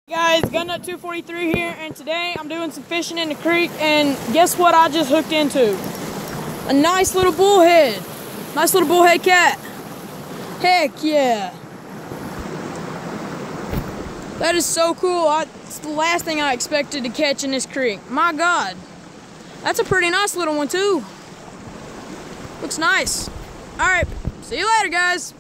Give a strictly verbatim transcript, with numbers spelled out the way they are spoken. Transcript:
Guys, Gunnut two forty-three here, and today I'm doing some fishing in the creek, and guess what I just hooked into? A nice little bullhead. Nice little bullhead cat. Heck yeah. That is so cool. I, it's the last thing I expected to catch in this creek. My God. That's a pretty nice little one too. Looks nice. Alright, see you later guys.